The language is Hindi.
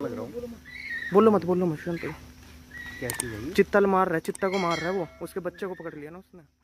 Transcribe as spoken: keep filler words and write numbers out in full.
समझ रहा हूँ। बोलो मत बोलो मत, शांत हो। क्या चीज़ है ये? चित्तल मार रहा है, चित्ता को मार रहा है वो, उसके बच्चे को पकड़ लिया ना उसने।